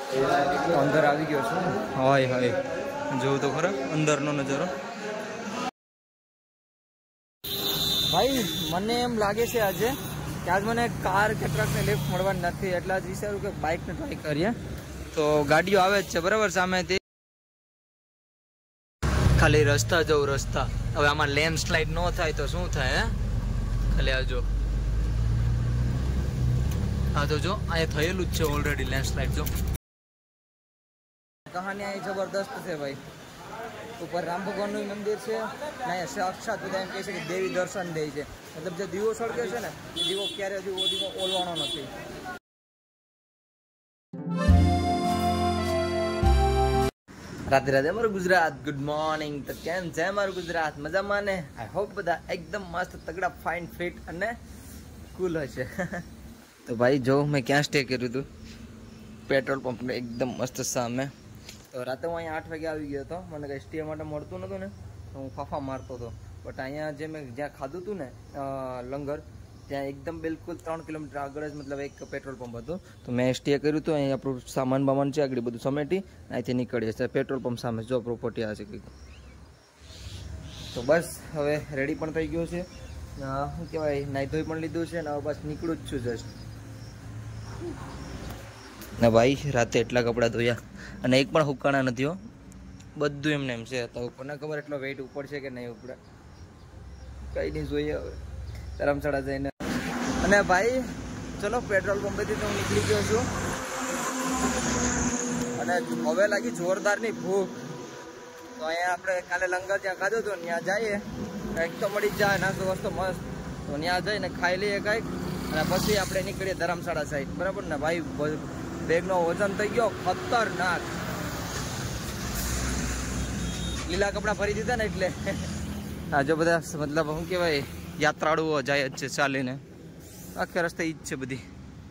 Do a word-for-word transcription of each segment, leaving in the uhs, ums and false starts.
અંદર આવી ગયો છું. હાય હાય જોઉં તો ખરા અંદરનો નજારો. ભાઈ મને એમ લાગે છે આજે કે આજ મને કાર કે ટ્રકને લિફ્ટ મળવાની નથી, એટલે આજ વિચાર્યું કે બાઇકને ટ્રાય કરીએ. તો ગાડીઓ આવે જ છે બરાબર સામેથી, ખાલી રસ્તા જવું રસ્તા. હવે આમાં લેન્ડ સ્લાઇડ ન થાય તો શું થાય? હે ખાલી આ જો, હા તો જો અહીંયા થયેલું જ છે ઓલરેડી લેન્ડ સ્લાઇડ. જો કહાની અહીં જબરદસ્ત છે ભાઈ. ઉપર રામ ભગવાનનું મંદિર છે ને, અહીંયા સાક્ષાત બધા એમ કહે છે કે દેવી દર્શન દે છે. મતલબ જે દીવો સળગે છે ને, દીવો ક્યારે દીવો દીવો ઓલવાનો નથી. રાધે રાધે અમારું ગુજરાત, ગુડ મોર્નિંગ. તો કેમ છે અમારું ગુજરાત? મજામાં ને? આઈ હોપ બધા એકદમ મસ્ત તગડા ફાઇન ફિટ અને કુલ હશે. તો ભાઈ જો મેં ક્યાં સ્ટે કર્યું હતું? પેટ્રોલ પંપને એકદમ મસ્ત સામે. તો રાતે હું અહીંયા આઠ વાગે આવી ગયો હતો. મને કંઈ સ્ટે માટે મળતું નહોતું ને, તો હું ફાફા મારતો હતો. બટ અહીંયા જે મેં જ્યાં ખાધું હતું ને લંગર, ત્યાં એકદમ બિલકુલ ત્રણ કિલોમીટર આગળ જ મતલબ એક પેટ્રોલ પંપ હતું. તો મેં સ્ટે કર્યું હતું. અહીં આપણું સામાન બામાન છે આગળ બધું સમેટી અહીંથી નીકળીએ છીએ. પેટ્રોલ પંપ સામે જો પ્રોપર્ટી આ છે કંઈક. તો બસ હવે રેડી પણ થઈ ગયો છે. શું કહેવાય, નાહી ધોઈ પણ લીધું છે ને હવે બસ નીકળું જ છું જસ્ટ. ને ભાઈ રાતે એટલા કપડાં ધોયા અને એક પણ હુકાણા નથી હો, બધું એમને એમ છે. તો કોને ખબર એટલો વેઇટ ઉપર છે કે નહીં ઉપડે, કંઈ નહીં જોઈએ હવે ધરમશાળા જઈને. અને ભાઈ ચલો પેટ્રોલ પંપેથી તો હું નીકળી ગયો છું અને હવે લાગી જોરદારની ભૂખ. તો અહીંયા આપણે કાલે લંગર ત્યાં ખાધું હતું, ત્યાં જઈએ કંઈક તો મળી જાય નાસ્તો વસ્તો મસ્ત. તો ત્યાં જઈને ખાઈ લઈએ કંઈક અને પછી આપણે નીકળીએ ધરમશાળા સાઈડ, બરાબર ને ભાઈ? બેગનો વજન થઈ ગયો ખતરનાક. લીલા કપડાં ભરી દીધા ને એટલે આ જો બધા મતલબ શું કહેવાય યાત્રાળુઓ જાય જ છે ચાલીને, આખે રસ્તે ઈ જ છે બધી.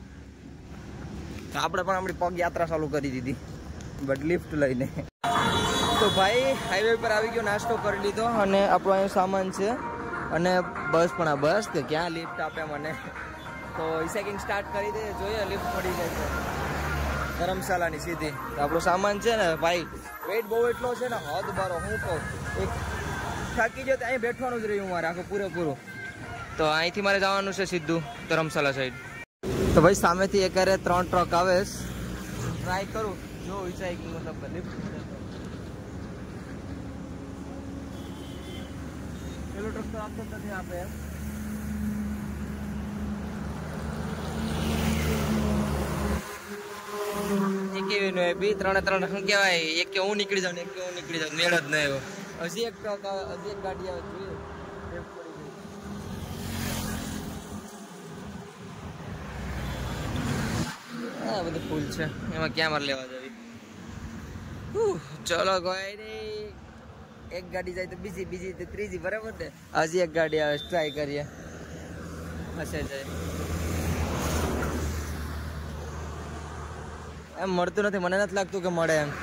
આપણે પણ આપણી પગ યાત્રા ચાલુ કરી દીધી બટ લિફ્ટ લઈને. તો ભાઈ હાઈવે પર આવી ગયો, નાસ્તો કરી લીધો અને આપણો અહીંયા સામાન છે અને બસ પણ આ બસ કે ક્યાં લિફ્ટ આપે મને. તો સેકિંગ સ્ટાર્ટ કરી દે, જોઈએ લિફ્ટ મળી જાય તો ધરમશાલાની સીધી. તો આપણો સામાન છે ને ભાઈ વેઇટ બહુ એટલો છે ને હદ બારો. હું કહું એક થાકી જાય તો અહીં બેઠવાનું જ રહ્યું મારે આખું પૂરેપૂરું. તો અહીંથી મારે જવાનું છે સીધું ધરમશાલા સાઈડ. તો ભાઈ સામેથી એકારે ત્રણ ટ્રક આવે, ટ્રાય કરું જો વિચાર મતલબ લિફ્ટ પેલો ટ્રક તો આપતો જ નથી આપે. કેવી નો બી ત્રણે ત્રણ શું કહેવાય, એક કે હું નીકળી જાઉં ને એક કે હું નીકળી જાઉં, મેળ જ ન આવ્યો. હજી એક ટ્રક આવે, હજી એક ગાડી આવે જોઈએ. હા બધું ફૂલ છે, એમાં ક્યાં મારે લેવા જવી. ચલો કોઈ નહીં, એક ગાડી જાય તો બીજી, બીજી તો ત્રીજી, બરાબર ને? હજી એક ગાડી આવે, ટ્રાય કરીએ. હશે જાય એમ મળતું નથી, મને નથી લાગતું કે મળે એમ.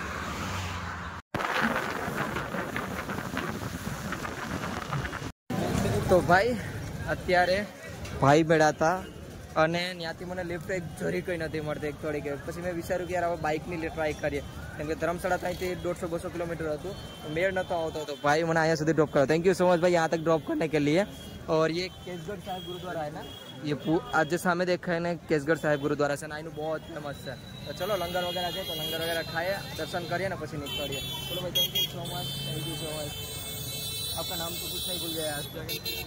તો ભાઈ અત્યારે ભાઈ બેડા હતા અને ત્યાંથી મને લિફ્ટ એક જરી કંઈ નથી મળતી, એક થોડી કે. પછી મેં વિચાર્યું કે યાર હવે બાઇકની ટ્રાય કરીએ, કેમ કે ધરમશાળા ત્યાંથી દોઢસો બસો કિલોમીટર હતું, તો મેળ નતો આવતો હતો. ભાઈ મને અહીંયા સુધી ડ્रॉप करा, थैंक यू सो मच भाई यहाँ तक ड्रॉप करने के लिए. और ये केसगढ़ साहिब गुरुद्वारा है ना, ये आज जो सामने देखा है ना केसगढ़ साहिब गुरुद्वारा से ना, इन्हों बहुत फेमस है. तो चलो लंगर वगैरह जाए, तो लंगर वगैरह खाए, दर्शन करिए ना પછી નીકળીએ. चलो भाई thank you so much, thank you so much. आपका नाम तो कुछ नहीं भूल गया आज.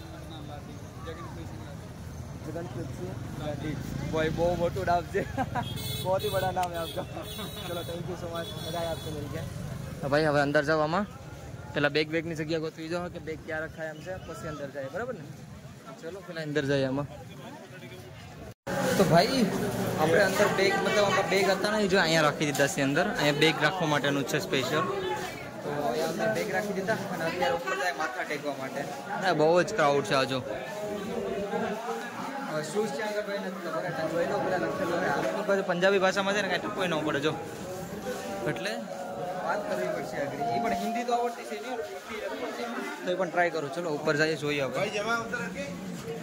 भाई बहुत मोटू नाम से बहुत ही बड़ा नाम है आपका. चलो थैंक यू सो मच, मजा आया आपसे मिल गया. तो भाई હવે અંદર જાવ, આમાં પેલા બેગ બેગની જગ્યા ગોતવી જાઓ કે બેગ ક્યાં રખાય એમ છે, પછી અંદર જાય, બરાબર ને? ચલો પેલા અંદર જઈએ આમાં. તો ભાઈ આપણે અંદર બેગ મતલબ આમાં બેગ હતા ને, જો અહીંયા રાખી દીધા છે અંદર. અહીંયા બેગ રાખવા માટેનું છે સ્પેશિયલ. તો અહીંયા અંદર બેગ રાખી દીધા અને અત્યારે ઉપર જાય માથા ટેકવા માટે. ના બહુ જ ક્રાઉડ છે આજો. શૂઝ છે આગળ ભાઈ નથી ખબર, જોઈ લો પેલા લખેલું હોય. આપણી પાસે પંજાબી ભાષામાં છે ને કાંઈ ટપોઈ ન પડે જો, એટલે વાત કરવી પડશે આગળ. એ પણ હિન્દી તો આવડતી છે નહીં, તો એ પણ ટ્રાય કરું. ચલો ઉપર જઈએ, જોઈએ હવે.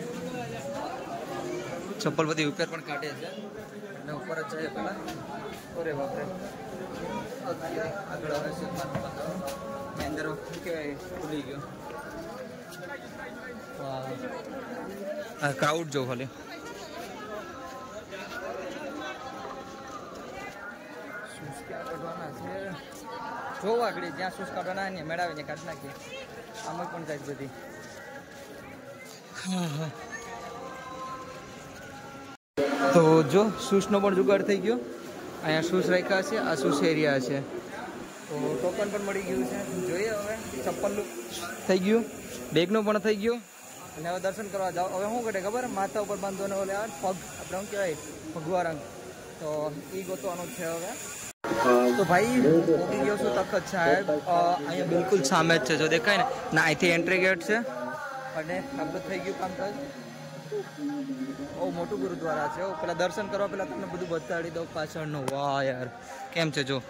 ચપ્પલ બધી ઉપર પણ કાઢે છે અને ઉપર જ જઈએ પેલા. અરે બાપરે આગળ આવે છે અંદર કેવાય ખુલી ગયો ક્રાઉડ જો ખાલી શૂઝ ક્યાં કાઢવાના છે જોવા આગળ જ્યાં શૂઝ કાઢવાના ને મેળાવીને કાઢી નાખીએ આમાં પણ જાય બધી તો જો શૂઝનો પણ જુગાડ થઈ ગયો અહીંયા શૂઝ રાખ્યા છે આ શૂઝ એરિયા છે તો ટોકન પણ મળી ગયું છે જોઈએ હવે ચપ્પલનું થઈ ગયું બેગનું પણ થઈ ગયું અને હવે દર્શન કરવા જાઓ હવે શું કરે ખબર માથા ઉપર બાંધવાનો ઓલે આ પગ આપણે શું કહેવાય ભગવા રંગ તો એ ગોતવાનું છે હવે તો ભાઈ ઉગી ગયો છું તખત સાહેબ અહીંયા બિલકુલ સામે જ છે જો દેખાય ને ના અહીંથી એન્ટ્રી ગેટ છે અને આ બધું થઈ ગયું કામકાજ બહુ મોટું ગુરુદ્વારા છે પેલા દર્શન કરવા પેલા તમને બધું બતાડી દઉં પાછળનું વાહ યાર કેમ છે જો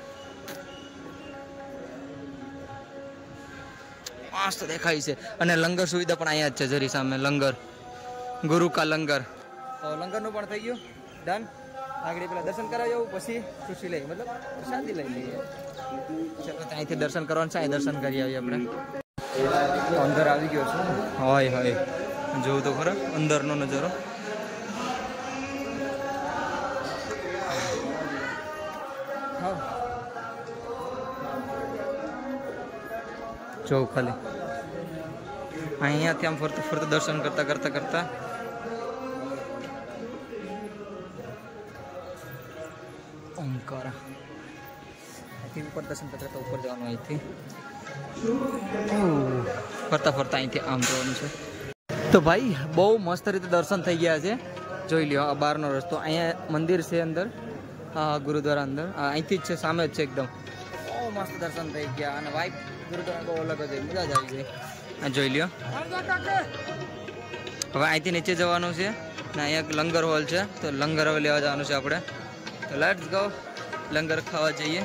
મસ્ત દેખાય છે અને લંગર સુવિધા પણ અહીંયા જ છે જરી સામે લંગર ગુરુ કા લંગર તો લંગરનું પણ થઈ ગયું ડન આગળ પેલા દર્શન કરાવી જવું પછી ખુશી લઈ મતલબ શાંતિ લઈ લઈએ ચાલો અહીંથી દર્શન કરવાનું છે અહીં દર્શન કરી આવીએ આપણે અંદર આવી ગયો છું હોય હોય જોવું તો ખરા અંદરનો નજારો જોઉં ખાલી અહીંયાથી આમ ફરતું ફરતું દર્શન કરતા કરતા કરતા ઓમકાર અહીંથી ઉપર દર્શન કરતા કરતા ઉપર જવાનું અહીંથી ફરતા ફરતા અહીંથી આમ જવાનું છે તો ભાઈ બહુ મસ્ત રીતે દર્શન થઈ ગયા છે જોઈ લ્યો આ બહારનો રસ્તો અહીંયા મંદિર છે અંદર હા ગુરુદ્વારા અંદર અહીંથી જ છે સામે જ છે એકદમ બહુ મસ્ત દર્શન થઈ ગયા અને વાઇબ ગુરુદ્વારા બહુ અલગ જ મજા જ આવી ગઈ આ જોઈ લ્યો હવે અહીંથી નીચે જવાનું છે ને અહીંયા લંગર હોલ છે તો લંગર હવે લેવા જવાનું છે આપણે તો લેટ્સ ગો લંગર ખાવા જઈએ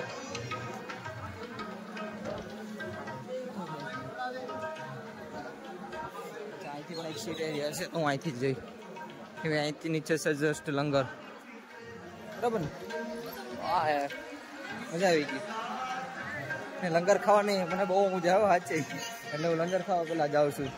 અહીંથી પણ એક સીટ એરિયા છે હું અહીંથી જ જઈ હવે અહીંથી નીચે છે જસ્ટ લંગર બરાબર ને હા યાર મજા આવી ગઈ ને લંગર ખાવાની મને બહુ મજા આવે સાચે એટલે હું લંગર ખાવા પેલા જાઉં છું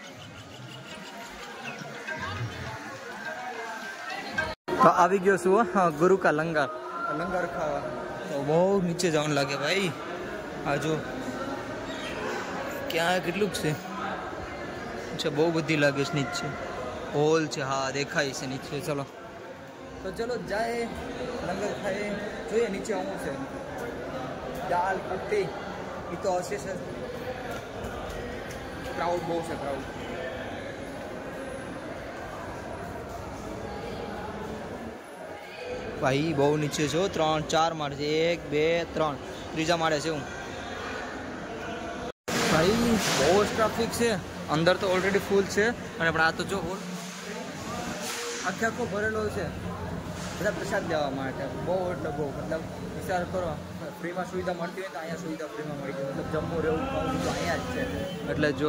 તો આવી ગયો છું હા ગુરુ કા લંગર લંગર ખાવા તો બહુ નીચે જવાનું લાગે ભાઈ આ જો ક્યાં કેટલું છે છે બહુ બધી લાગે છે નીચે હોલ છે હા દેખાય છે નીચે ચલો તો ચલો જાય લંગર ખાઈએ જોઈએ નીચે આવું છે દાલ કુટ્ટી એ તો હશે સર ક્રાઉડ બહુ છે ક્રાઉડ ભાઈ બહુ નીચે છો ત્રણ ચાર માળે છે એક બે ત્રણ ત્રીજા માળે છે હું ભાઈ બહુ જ ટ્રાફિક છે અંદર તો ઓલરેડી ફૂલ છે અને પણ આ તો જો હોલ આખે આખો ભરેલો છે બધા પ્રસાદ લેવા માટે બહુ એટલે બહુ મતલબ વિચાર કરો ફ્રીમાં સુવિધા મળતી હોય તો અહીંયા સુવિધા ફ્રીમાં મળી જાય મતલબ જમવું રહેવું ખાવું તો અહીંયા જ છે એટલે જો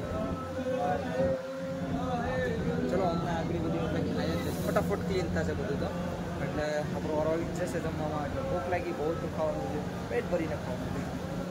ચલો હમણાં આગળ બધી અહીંયા છે ફટાફટ ક્લીન થશે બધું તો એટલે આપણો વારો આવી જશે જમવામાં એટલે ભૂખ લાગી બહુ તો ખાવાનું છે પેટ ભરીને ખાવાનું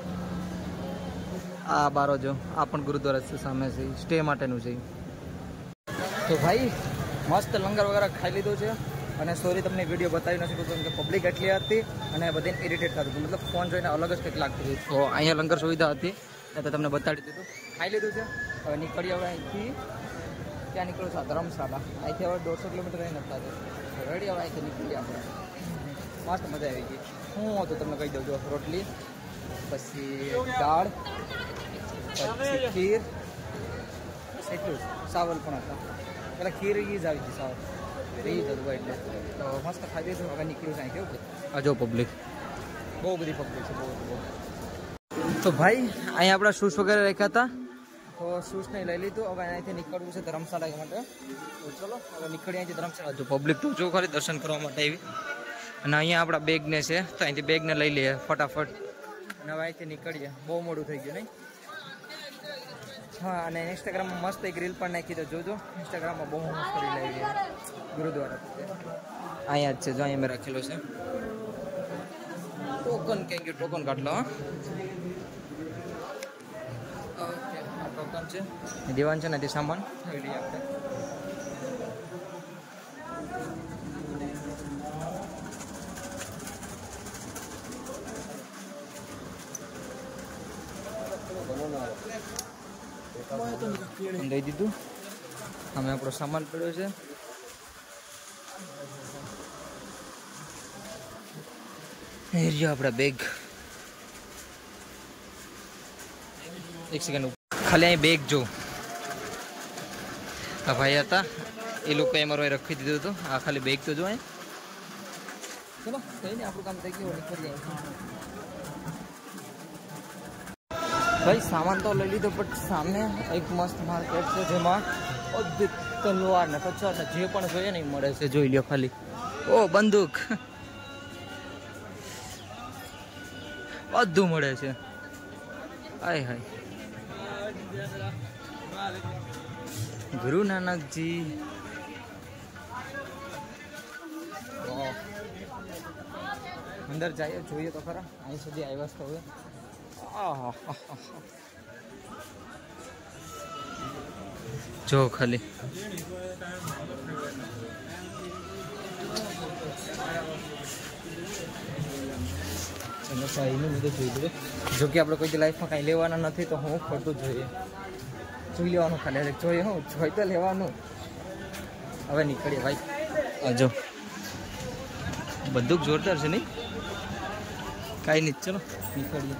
આ બારો જો આ પણ ગુરુદ્વારા છે સામે છે સ્ટે માટેનું છે તો ભાઈ મસ્ત લંગર વગેરે ખાઈ લીધું છે અને સોરી તમને વિડીયો બતાવી નથી કેમ કે પબ્લિક એટલી હતી અને બધાને ઇરિટેટ થતું હતું મતલબ ફોન જોઈને અલગ જ કંઈક લાગતું હતું તો અહીંયા લંગર સુવિધા હતી એ તો તમને બતાડી દીધું ખાઈ લીધું છે હવે નીકળી હવે અહીંથી ક્યાં નીકળ્યું છે ધર્મશાળા અહીંથી હવે દોઢસો કિલોમીટર અહીં નથી થતું રેડી હવે અહીંથી નીકળી આપણે મસ્ત મજા આવી ગઈ હું હતું તમને કહી દઉં જો રોટલી પછી દાળ પછી ખીર એટલું જ સાવલ પણ હતા પેલા ખીર એ જ આવી હતી સાવલ એ જ હતું એટલે તો મસ્ત ખાઈ દીધું હવે નીકળ્યું છે અહીં કેવું આ જો પબ્લિક બહુ બધી પબ્લિક છે બહુ બહુ તો ભાઈ અહીંયા આપણા શૂઝ વગેરે રાખ્યા હતા તો શૂઝ નહીં લઈ લીધું હવે અહીંયાથી નીકળવું છે ધર્મશાળા માટે તો ચલો હવે નીકળી અહીંથી ધર્મશાળા જો પબ્લિક તો જો ખાલી દર્શન કરવા માટે આવી અને અહીંયા આપણા બેગને છે તો અહીંથી બેગને લઈ લઈએ ફટાફટ અને હવે અહીંથી નીકળીએ બહુ મોડું થઈ ગયું નહીં હા અને ઇન્સ્ટાગ્રામમાં મસ્ત એક રીલ પણ નાખી તો જોજો ઇન્સ્ટાગ્રામમાં બહુ મસ્ત રીલ આવી ગુરુદ્વારા અહીંયા જ છે જો અહીંયા મેં રાખેલો છે ટોકન ક્યાં ગયું? ટોકન કાઢ લો. ઓકે, આ ટોકન છે. દીવાન છે ને તે સામાન લઈએ આપણે. દઈ દીધું. અમે આપણો સામાન પડ્યો છે. એરિયા આપણા બેગ. એક સેકન્ડ ખાલી અહીં બેગ જો. આ ભાઈ હતા એ લોકો અમારો રખી દીધું હતું. આ ખાલી બેગ તો જો અહીં. ચલો કઈ નહીં, આપણું કામ થઈ ગયું. નીકળી જાય. ભાઈ સામાન તો લઈ લીધો, પણ સામે એક મસ્ત માર્કેટ છે જેમાં અદ્ભુત તલવાર ને કચાર ને જે પણ જોઈએ ને એ મળે છે. જોઈ લ્યો ખાલી. ઓ બંદૂક બધું મળે છે. હાય હાય ગુરુ નાનકજી. અંદર જઈએ જોઈએ તો ખરા. અહીં સુધી આવ્યા તો હવે જો ખાલી જો કે આપણે કોઈ લાઈફમાં કાંઈ લેવાના નથી તો હું ખોટું જોઈએ. જોઈ લેવાનું ખાલી. જોઈએ હું જોઈ તો લેવાનું. હવે નીકળીએ ભાઈ. જો બંદૂક જોરદાર છે નહીં? કાંઈ નહીં, ચલો નીકળીએ.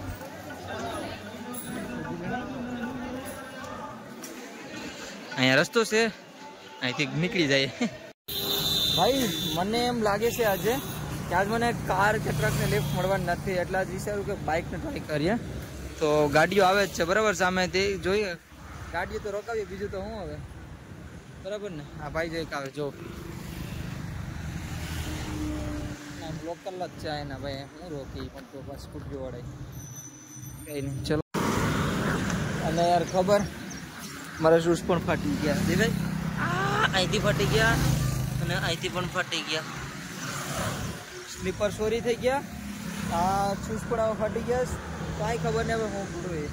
અહીંયા રસ્તો છે, અહીંથી નીકળી જાય. ભાઈ મને એમ લાગે છે આજે કે આજ મને કાર કે ટ્રકને લિફ્ટ મળવાની નથી, એટલે આજ વિચાર્યું કે બાઇકને ટ્રાય કરીએ. તો ગાડીઓ આવે જ છે બરાબર સામેથી જોઈએ. ગાડીઓ તો રોકાવીએ, બીજું તો શું હવે, બરાબર ને? આ ભાઈ જો એક આવે જો, લોકલ જ છે એના ભાઈ. હું રોકી પણ તો બસ સ્કૂટી વળાય કઈ નહીં. ચલો. અને યાર ખબર મારા શૂઝ પણ ફાટી ગયા. દેખાય અહીંથી ફાટી ગયા અને અહીંથી પણ ફાટી ગયા. સ્લીપર ચોરી થઈ ગયા. આ શૂઝ પણ હવે ફાટી ગયા. કાંઈ ખબર નહીં હવે હું પૂરું એ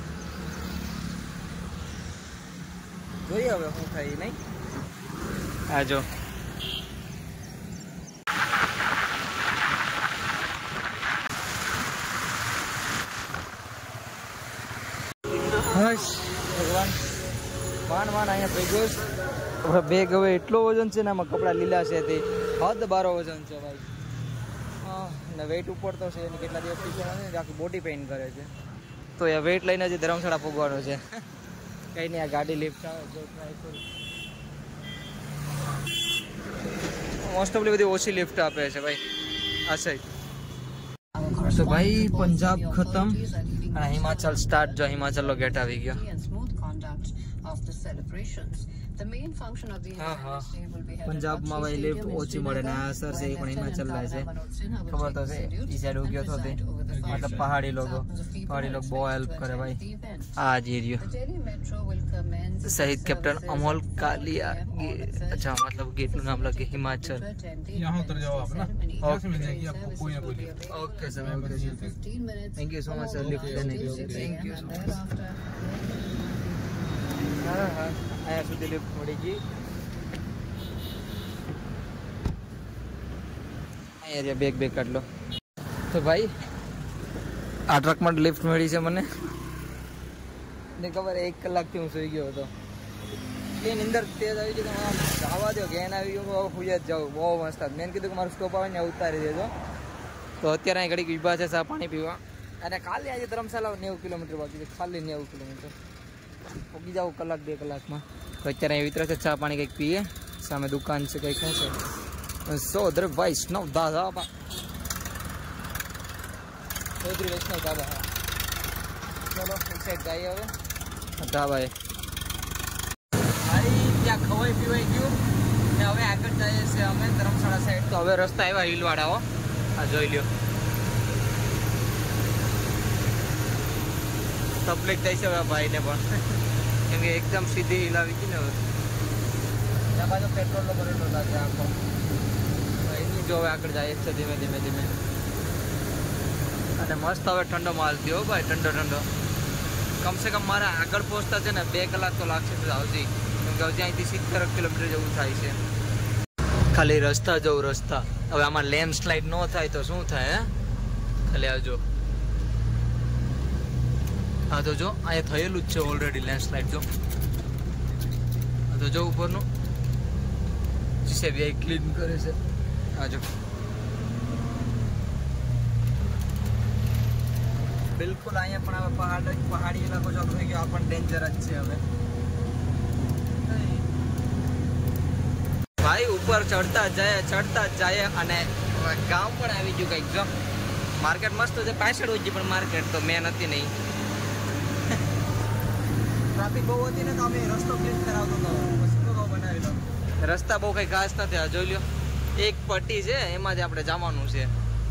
જોઈએ હવે શું થાય નહીં. આ જો ભગવાન માન માન અહીંયા ભેગો હવે બેગ. હવે એટલો વજન છે ને આમાં કપડાં લીલા છે તે હદ બારો વજન છે ભાઈ. હા ને વેઇટ ઉપર તો છે એની કેટલા દિવસથી છે ને આખી બોડી પેઇન કરે છે. તો એ વેઇટ લઈને જ ધર્મશાળા પૂગવાનો છે. કંઈ નહીં, આ ગાડી લિફ્ટ આવે જો ટ્રાય કરું. મોસ્ટ ઓફલી બધી ઓછી લિફ્ટ આપે છે ભાઈ આ સાઈડ. તો ભાઈ પંજાબ ખતમ અને હિમાચલ સ્ટાર્ટ. જો હિમાચલ નો ગેટ આવી ગયો. હા હા પંજાબમાં ભાઈ લિફ્ટ ઓછી મળે ને આ સર છે એ પણ હિમાચલ લાય છે. ખબર તો છે એ સાઈડ ઉગ્યો હતો તે. મતલબ પહાડી લોકો પહાડી લોકો બહુ હેલ્પ કરે ભાઈ. આ જ એરિયો શહીદ કેપ્ટન અમોલ કાલિયા. अच्छा मतलब गेट નું नाम लगे हिमाचल. यहाँ उतर जाओ आप ना, ऑफिस मिल जाएगी आपको कोई ना कोई. Okay sir, okay sir, thank you so much sir lift देने के लिए. Thank you so much. હા હા આયા સુધી લિફ્ટ મળી ગઈ. અહીંયા બેગ બેગ કાઢ લો. તો ભાઈ આ ટ્રકમાં લિફ્ટ મળી છે મને. ને ખબર એક કલાકથી હું સુઈ ગયો હતો. એની અંદર તેજ આવી ગઈ. જવા દો ગેન આવી ગયો. હુઈ જ જાઉં. બહુ મસ્ત. મેં કીધું કે મારું સ્ટોપ આવે ને ઉતારી દેજો. તો અત્યારે અહીં ઘડીક ઊભા છે ચા પાણી પીવા. અને ખાલી આજે ધર્મશાલા નેવું કિલોમીટર બાકી છે. ખાલી નેવું કિલોમીટર પહોંચી જાવ કલાક બે કલાકમાં. તો અત્યારે અહીં વિતરે છે ચા પાણી કંઈક પીએ. સામે દુકાન છે કંઈક શું છે સો દર વૈષ્ણવ દાદા ચૌધરી વૈષ્ણવ દાદા. ચલો એક સાઈડ જઈએ હવે ધાબાએ. ભાઈ ત્યાં ખવાઈ પીવાઈ ગયું ને હવે આગળ જઈએ છીએ અમે ધર્મશાળા સાઈડ. તો હવે રસ્તા આવ્યા હિલવાડાઓ. આ જોઈ લ્યો તકલીફ થઈ છે હવે ભાઈને પણ, કેમ કે એકદમ સીધી હિલાવી હતી ને. હવે ત્યાં બાજુ પેટ્રોલનો ભરેલો લાગે આખો. એની જો હવે આગળ જાય છે ધીમે ધીમે ધીમે. અને મસ્ત હવે ઠંડો માલ થયો ભાઈ, ઠંડો ઠંડો. કમસે કમ મારે આગળ પહોંચતા છે ને બે કલાક તો લાગશે હજી, કેમ કે હજી અહીંથી સિત્તેર કિલોમીટર જેવું થાય છે. ખાલી રસ્તા જવું રસ્તા. હવે આમાં લેન્ડ સ્લાઇડ ન થાય તો શું થાય? હે ખાલી આવજો. હા તો જો અહીંયા થયેલું જ છે ઓલરેડી લેન્ડ સ્લાઇડ. જો હા તો જો ઉપરનું જીસીબી ક્લીન કરે છે. હા જો બિલકુલ અહીંયા પણ હવે પહાડ પહાડી ઇલાકો ચાલુ થઈ ગયો. આ પણ ડેન્જર જ છે હવે ભાઈ. ઉપર ચડતા જાય ચડતા જાય અને ગામ પણ આવી ગયું કંઈક. જો માર્કેટ મસ્ત છે, પાછળ હોય પણ માર્કેટ તો મેન હતી નહીં. ટ્રાફિક બહુ હતી ને તો અમે રસ્તો ક્લીન કરાવતો હતો, રસ્તો બનાવી લો. રસ્તા બહુ કંઈ ખાસ નથી. આ જોઈ લો એક પટ્ટી છે, એમાં જ આપણે જવાનું છે.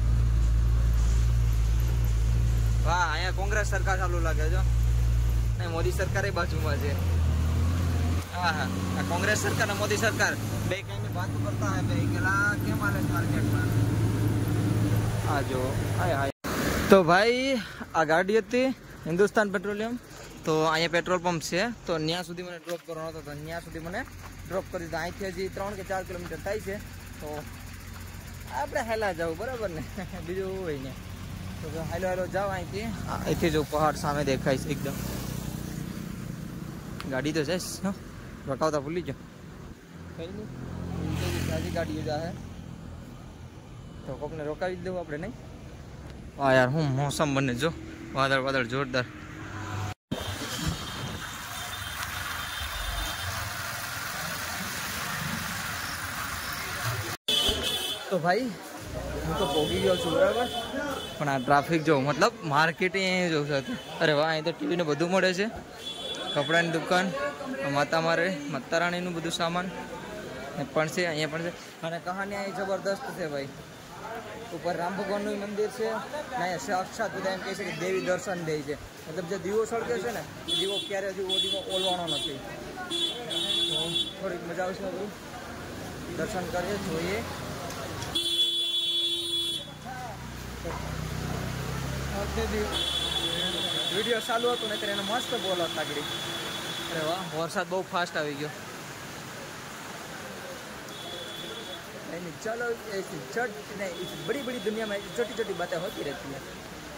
વાહ, અહીંયા કોંગ્રેસ સરકાર ચાલુ લાગે છે. નહીં, મોદી સરકાર એ બાજુમાં છે. હા હા, આ કોંગ્રેસ સરકાર અને મોદી સરકાર બે કઈ વાત કરતા હે ભાઈ કે લા કેમ આલે માર્કેટમાં. આ જો હાય હાય. તો ભાઈ આ ગાડી હતી હિન્દુસ્તાન પેટ્રોલિયમ. તો અહીંયા પેટ્રોલ પંપ છે, તો ત્યાં સુધી મને ડ્રોપ કરવાનો હતો, તો ત્યાં સુધી મને ડ્રોપ કરી દીધો. અહીંથી હજી ત્રણ કે ચાર કિલોમીટર થાય છે, તો આપણે હેલા જવું બરાબર ને, બીજું હોય ને. તો હેલો હેલો જાઓ અહીંથી. અહીંથી જો પહાડ સામે દેખાય છે એકદમ. ગાડી તો છે રોકાવતા ભૂલી જાઓ. કઈ નહીં, સાદી ગાડીઓ જાય તો કોકને રોકાવી જ દેવું આપણે. નહીં હા યાર, હું મોસમ બને જો વાદળ વાદળ જોરદાર. તો ભાઈ હું તો પહોંચી ગયો છું બરાબર, પણ આ ટ્રાફિક જો મતલબ માર્કેટ અહીંયા જોઉં છે. અરે વાહ, અહીં તો ટીવીને બધું મળે છે, કપડાની દુકાન, માતા મારે માતા રાણીનું બધું સામાન પણ છે અહીંયા પણ છે. અને કહાની અહીં જબરદસ્ત છે ભાઈ. ઉપર રામ ભગવાનનું મંદિર છે ને, અહીંયા સાક્ષાત બધા એમ કહે છે કે દેવી દર્શન દે છે. મતલબ જે દીવો સળગે છે ને, દીવો ક્યારે હજુ દીવો ઓલવાનો નથી. તો થોડીક મજા આવશે બધું, દર્શન કરીએ જોઈએ. વિડીયો ચાલુ હતું ને ત્યારે એને મસ્ત બોલત લાગડી. અરે વાહ, વરસાદ બહુ ફાસ્ટ આવી ગયો. नहीं चलो ऐसी छोट नहीं इस बड़ी बड़ी दुनिया में छोटी छोटी बातें होती रहती है.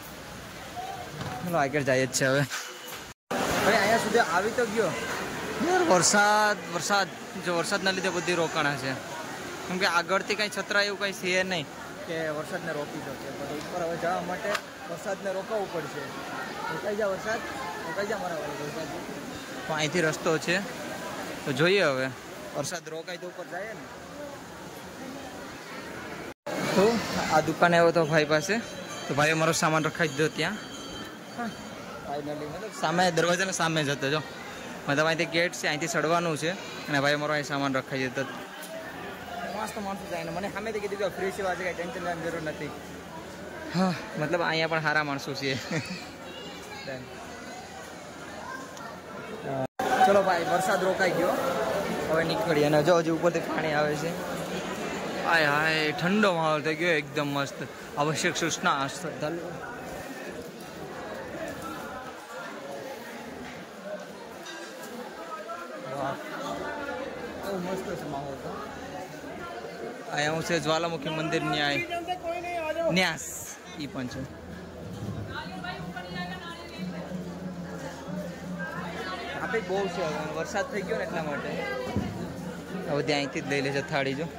चलो આગળ જાય જ છે હવે. ભાઈ અહીંયા સુધી આવી તો ગયો યાર. વરસાદ વરસાદ જો વરસાદના લીધે બધી રોકાણા છે, કેમ કે આગળથી કંઈ છતરા એવું કંઈ છે નહીં કે વરસાદને રોકી શકે. પણ ઉપર હવે જવા માટે વરસાદને રોકાવવું પડશે. રોકાઈ જા વરસાદ, રોકાઈ જા મારા વાળો વરસાદ. તો અહીંથી રસ્તો છે, તો જોઈએ હવે વરસાદ રોકાય તો ઉપર જાય ને. તો આ દુકાને આવ્યો તો ભાઈ પાસે, તો ભાઈએ મારો સામાન રખાઈ દીધો ત્યાં. ફાઇનલી મતલબ સામે દરવાજાને સામે જ હતો. જો મતલબ અહીંથી ગેટ છે, અહીંથી ચડવાનું છે, અને ભાઈ મારો અહીં સામાન રખાઈ દીધો. મસ્ત માણસો જાય ને મને સામેથી કીધું કે ફ્રી સેવા છે, કંઈ ટેન્શન લેવાની જરૂર નથી. હા મતલબ અહીંયા પણ સારા માણસો છે. ચલો ભાઈ, વરસાદ રોકાઈ ગયો, હવે નીકળીએ. અને જો હજી ઉપરથી પાણી આવે છે. હાય હાય, ઠંડો માહોલ થઈ ગયો એકદમ મસ્ત. આવશ્યક સૂચના શ્રદ્ધાળુ બહુ મસ્ત છે માહોલ. તો અહીંયા હું છે જ્વાલામુખી મંદિર ન્યાય ન્યાસ એ પણ છે. ટ્રાફિક બહુ છે, હવે વરસાદ થઈ ગયો ને એટલા માટે. હવે ત્યાં અહીંથી જ લઈ લેશે થાળી. જો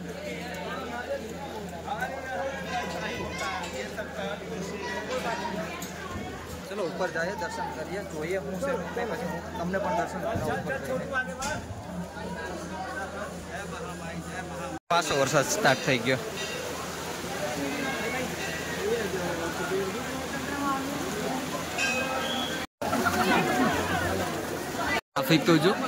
ચલો ઉપર જઈએ, દર્શન કરીએ, જોઈએ હું છે પછી હું તમને પણ દર્શન કરાવું. પાછો વરસાદ સ્ટાર્ટ થઈ ગયો. ટ્રાફિક તો જો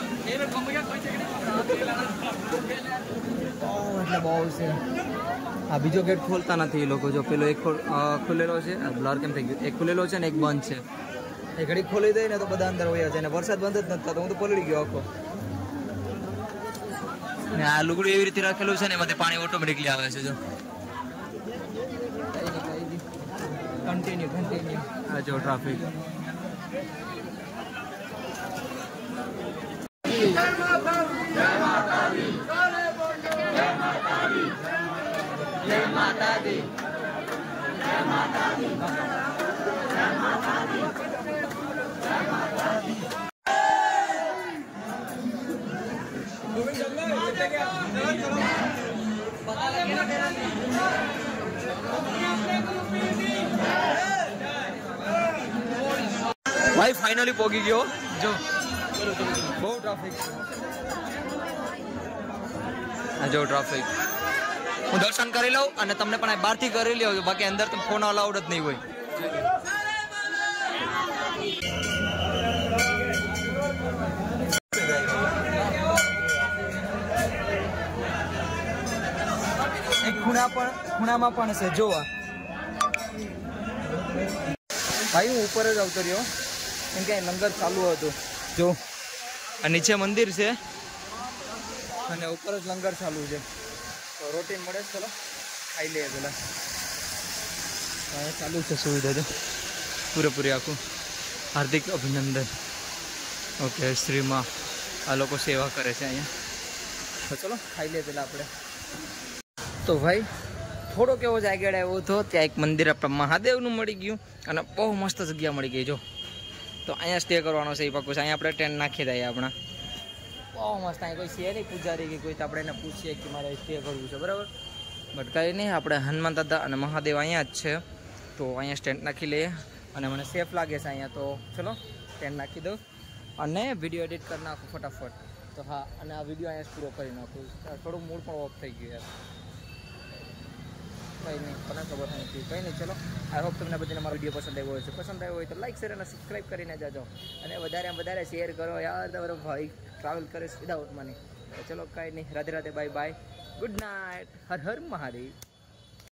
એટલે બહુ છે. આ બીજો ગેટ ખોલતા નથી એ લોકો. જો પેલો એક ખુલેલો છે, બ્લર કેમ થઈ ગયું, એક ખુલેલો છે ને એક બંધ છે. એ ઘડી ખોલી દે ને તો બધા અંદર વયા જાય. ને વરસાદ બંધ જ નથી થતો, હું તો પલળી ગયો આખો. ને આ લુગડું એવી રીતે રાખેલું છે ને, એમાંથી પાણી ઓટોમેટિકલી આવે છે. જો કન્ટિન્યુ કન્ટિન્યુ આ જો ટ્રાફિક જય માતા જય માતા દી જય માતા દી જય માતા દી જય માતા દી જય માતા દી જય માતા દી भाई फाइनली पहुंची गयो जो बहुत ट्राफिक जो ट्राफिक હું દર્શન કરી લઉં અને તમને પણ બહાર થી કરી લ્યો બાકી અંદર તો ફોન અલાઉડ જ નહીં હોય એક ખૂણા પણ ખૂણામાં પણ છે જોવા ભાઈ હું ઉપર જ આવતો રહ્યો કેમ કે લંગર ચાલુ હતું જો આ નીચે મંદિર છે અને ઉપર જ લંગર ચાલુ છે તો રોટી મળે ચલો ખાઈ લઈએ પેલા ચાલુ છે સુવિધા તો પૂરેપૂરી આખું હાર્દિક અભિનંદન ઓકે શ્રીમાં આ લોકો સેવા કરે છે અહીંયા તો ચલો ખાઈ લઈએ પેલા આપણે તો ભાઈ થોડોક એવો જાગેડ આવ્યો હતો ત્યાં એક મંદિર આપણે મહાદેવનું મળી ગયું અને બહુ મસ્ત જગ્યા મળી ગઈ જો તો અહીંયા સ્ટે કરવાનો છે એ પાકું છે અહીંયા આપણે ટેન્ટ નાખી દઈએ આપણા બહુ મસ્ત અહીંયા કોઈ છે નહીં પૂજારી કે કોઈ તો આપણે એને પૂછીએ કે મારે સ્ટે કરવું છે બરાબર બટ કંઈ નહીં આપણે હનુમાન દાદા અને મહાદેવ અહીંયા જ છે તો અહીંયા સ્ટેન્ટ નાખી લઈએ અને મને સેફ લાગે છે અહીંયા તો ચલો ટેન્ટ નાખી દઉં અને વિડીયો એડિટ કરી નાખું ફટાફટ તો હા અને આ વિડીયો અહીંયા પૂરો કરી નાખું થોડું મૂડ પણ ઓફ થઈ ગયું યાર કંઈ નહીં મને ખબર નથી કંઈ નહીં ચલો આઈ હોપ તમને બધાને મારો વિડીયો પસંદ આવ્યો હોય છે પસંદ આવ્યો હોય તો લાઈક શેર અને સબસ્ક્રાઈબ કરીને જાજો અને વધારે વધારે શેર કરો યાર તમારો ભાઈ ટ્રાવેલ કરે વિદાઉટ મની તો ચલો કાંઈ નહીં Radhe Radhe bye bye good night Har Har Mahadev